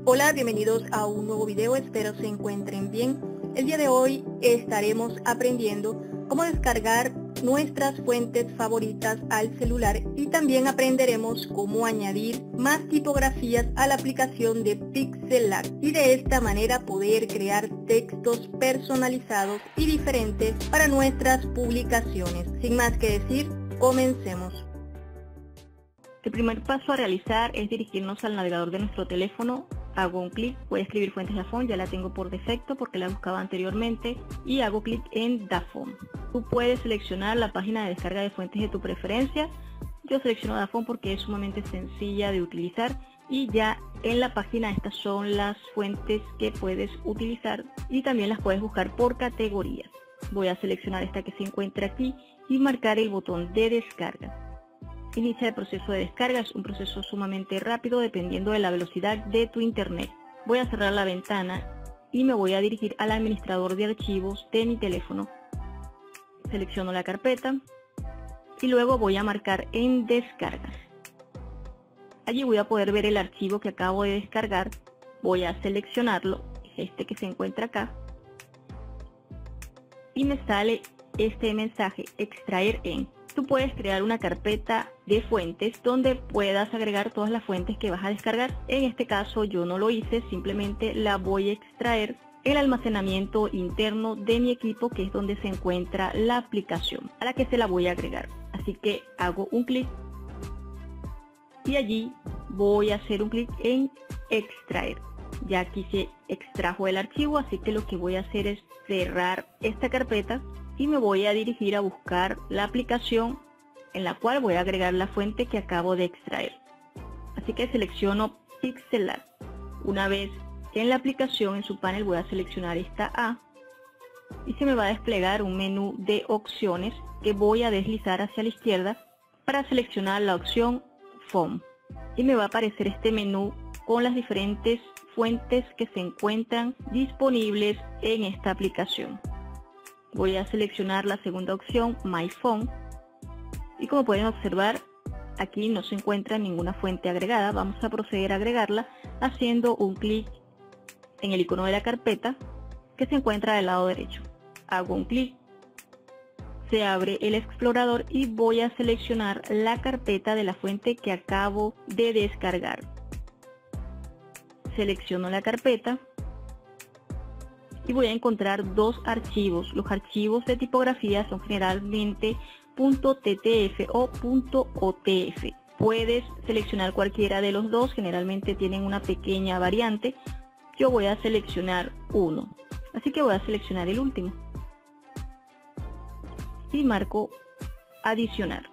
Hola, bienvenidos a un nuevo video, espero se encuentren bien. El día de hoy estaremos aprendiendo cómo descargar nuestras fuentes favoritas al celular y también aprenderemos cómo añadir más tipografías a la aplicación de Pixellab y de esta manera poder crear textos personalizados y diferentes para nuestras publicaciones. Sin más que decir, comencemos. El primer paso a realizar es dirigirnos al navegador de nuestro teléfono. Hago un clic, voy a escribir fuentes Dafont, ya la tengo por defecto porque la buscaba anteriormente, y hago clic en Dafont. Tú puedes seleccionar la página de descarga de fuentes de tu preferencia. Yo selecciono Dafont porque es sumamente sencilla de utilizar y ya en la página estas son las fuentes que puedes utilizar y también las puedes buscar por categorías. Voy a seleccionar esta que se encuentra aquí y marcar el botón de descarga. Inicia el proceso de descarga, es un proceso sumamente rápido dependiendo de la velocidad de tu internet. Voy a cerrar la ventana y me voy a dirigir al administrador de archivos de mi teléfono. Selecciono la carpeta y luego voy a marcar en descargas. Allí voy a poder ver el archivo que acabo de descargar. Voy a seleccionarlo, este que se encuentra acá, y me sale este mensaje: extraer en. Tú puedes crear una carpeta de fuentes donde puedas agregar todas las fuentes que vas a descargar. En este caso yo no lo hice, simplemente la voy a extraer el almacenamiento interno de mi equipo, que es donde se encuentra la aplicación a la que se la voy a agregar. Así que hago un clic y allí voy a hacer un clic en extraer. Ya aquí se extrajo el archivo, así que lo que voy a hacer es cerrar esta carpeta y me voy a dirigir a buscar la aplicación en la cual voy a agregar la fuente que acabo de extraer. Así que selecciono Pixellab. Una vez en la aplicación, en su panel, voy a seleccionar esta A y se me va a desplegar un menú de opciones que voy a deslizar hacia la izquierda para seleccionar la opción Font. Y me va a aparecer este menú con las diferentes fuentes que se encuentran disponibles en esta aplicación. Voy a seleccionar la segunda opción, My Font, y como pueden observar, aquí no se encuentra ninguna fuente agregada. Vamos a proceder a agregarla haciendo un clic en el icono de la carpeta que se encuentra del lado derecho. Hago un clic, se abre el explorador y voy a seleccionar la carpeta de la fuente que acabo de descargar. Selecciono la carpeta y voy a encontrar dos archivos. Los archivos de tipografía son generalmente .ttf o .otf. Puedes seleccionar cualquiera de los dos, generalmente tienen una pequeña variante. Yo voy a seleccionar uno, así que voy a seleccionar el último y marco adicionar.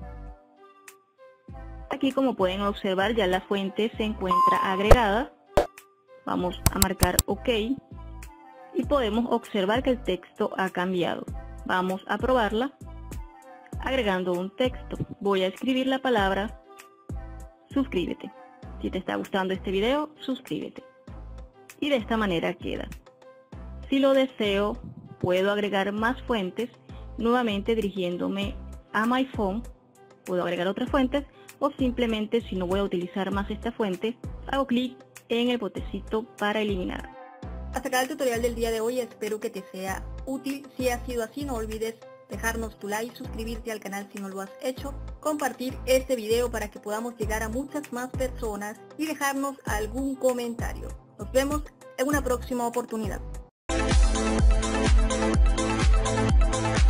Aquí, como pueden observar, ya la fuente se encuentra agregada. Vamos a marcar OK. Y podemos observar que el texto ha cambiado. Vamos a probarla agregando un texto. Voy a escribir la palabra suscríbete. Si te está gustando este video, suscríbete. Y de esta manera queda. Si lo deseo, puedo agregar más fuentes, nuevamente dirigiéndome a My Font. Puedo agregar otras fuentes, o simplemente, si no voy a utilizar más esta fuente, hago clic en el botecito para eliminar. Hasta acá el tutorial del día de hoy, espero que te sea útil. Si ha sido así, no olvides dejarnos tu like, suscribirte al canal si no lo has hecho, compartir este video para que podamos llegar a muchas más personas y dejarnos algún comentario. Nos vemos en una próxima oportunidad.